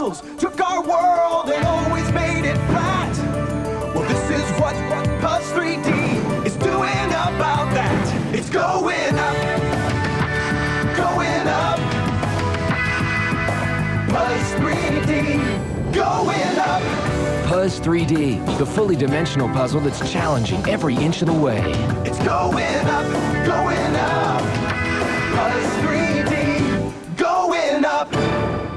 puzzles took our world and always made it flat. Well, this is what Puzz3D is doing about that. It's going up, going up. Puzz3D, going up. Puzz3D, the fully dimensional puzzle that's challenging every inch of the way. It's going up, going up. Puzz3D, going up.